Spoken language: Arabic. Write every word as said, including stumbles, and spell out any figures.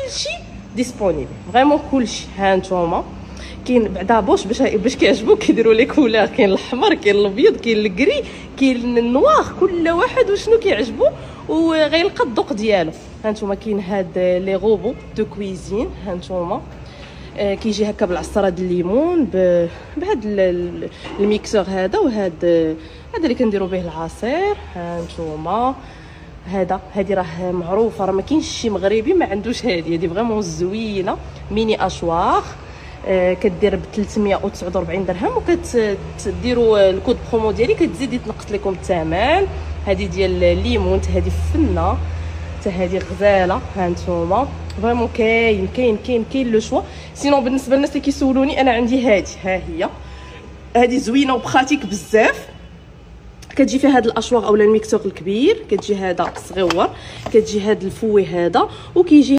كلشي ديسپونيبل فريمون كلشي. ها نتوما كاين بعدا بوش باش باش كيعجبوك كيديروا لي كولور، كاين الاحمر كاين الابيض كاين الكري كاين النواغ، كل واحد وشنو كيعجبو وغيلقى الذوق ديالو. ها نتوما كاين هاد لي روبو دو كويزين، ها نتوما آه كيجي هكا بالعصره د الليمون بهاد الميكسور هذا، وهاد هذا اللي كنديروا به العصير. ها نتوما هذا هذه راه معروفه، راه ما كاينش شي مغربي ما عندوش هذه هذه فريمون زوينه ميني اشواغ. آه كدير ب ثلاثمية وتسعة وأربعين درهم، وكتديروا الكود برومو ديالي كتزيد يتنقص لكم الثمن. هذه ديال الليمون هذه فنه حتى هذه غزاله. ها نتوما فريمون كاين كاين كاين كاين لو شوا. سينون بالنسبه للناس اللي كيسولوني انا عندي هذه، ها هي هذه زوينه وبراتيك بزاف. كتجي فيها هاد الاشواغ اولا الميكسور الكبير، كتجي هذا صغيور، كتجي هاد الفوي هذا، وكيجي